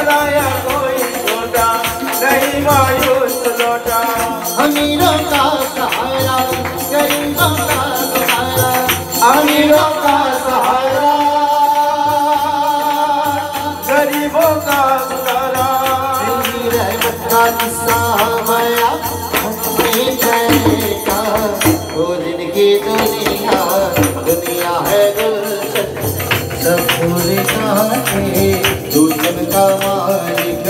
बनाया कोई छोटा, नहीं मायूस लौटा। अमीरों का सहारा, गरीबों का सहारा, अमीरों का सहारा, गरीबों का सहारा। तेरी रहमत का किस्सा हमारा हमें कहता, वो दिन की दुनिया, दुनिया है गुलशन, सब फूल जाते, दूषण का मालिक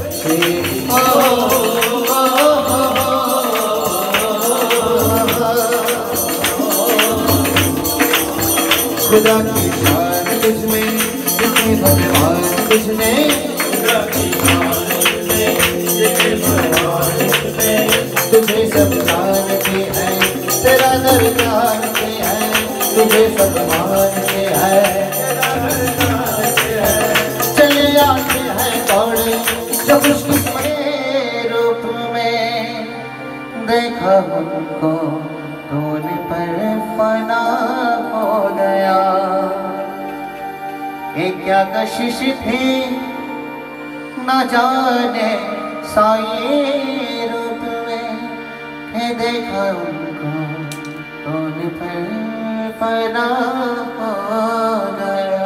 खुदा की शान तुझमें, जिसने भगवान तुझमें, खुदा की शान तुझमें, जिसने भगवान तुझमें। तुझे सब जानते हैं, तेरा दर जानते हैं, तुझे सब मानते हैं, तेरा दर जानते हैं। चले आते हैं कौड़े जो खुशकिस्मत के रूप में, देखा उनको कौन पर फना हो गया। ये क्या कशिश थी न जाने साये रूप में, ये देखा उनको कौन पर फना हो गया।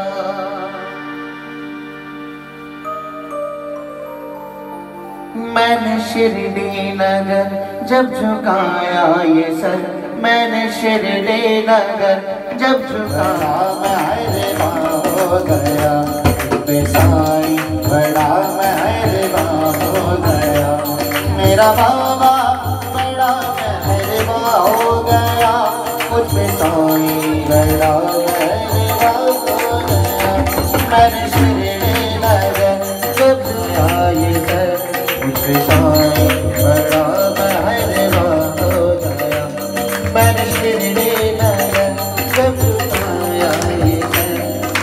मैंने शिरडी नगर जब झुकाया ये सर, मैंने शिरडी नगर जब झुकाया, मेहरबान हो गया पे साईं, बड़ा मेहरबान हो गया। मेरा बाबा बड़ा मेहरबान हो गया, मुझ पे साईं बड़ा मेहरबान हो गया। मैंने शिरडी नगर जब झुकाया ये सर, मुझ पे साईं बड़ा मेहरबान हो गया। मैंने शिरडी नगर जब झुकाया ये सर,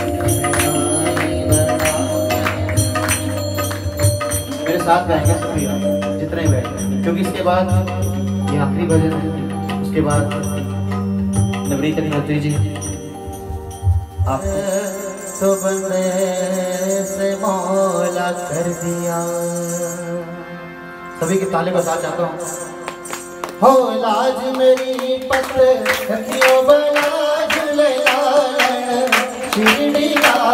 मेरे साथ गाएंगे सभी जितने बैठे, क्योंकि इसके बाद ये आखिरी भजन है। उसके बाद नवनीत अग्निहोत्री जी आपको तो बंदे से मौला कर दिया। सभी के ताले बजा चाहता हूँ। हो लाज मेरी पत्र रखियो बला झूले शिरडी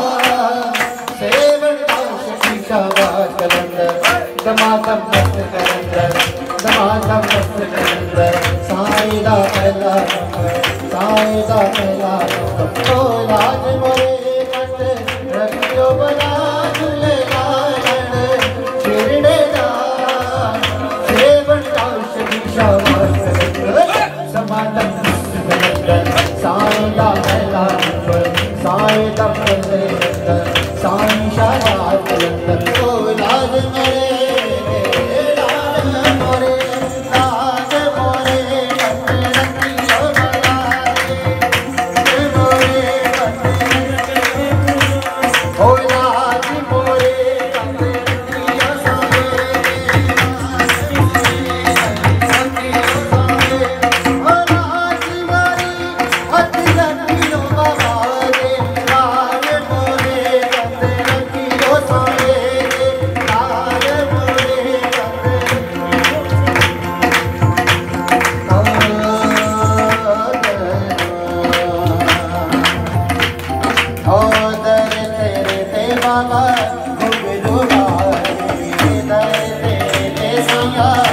सेवन शीशा बाज कलंदर, दमादम मस्त कलंदर, दमादम मस्त कलंदर, साईं दा पहला नंबर, साईं दा पहला नंबर। हो लाज मेरी पत्र रखियो बला झूले शिरडी समाधम साईं दा पहला नंबर, साईं दा पहले नंबर, साईं शाबाश कलंदर। ओ लाज मेरे लाज मोरे, लाज मोरे रखियो बला मोरे, ओ लाज मोरे रखियो सारे। बाबा,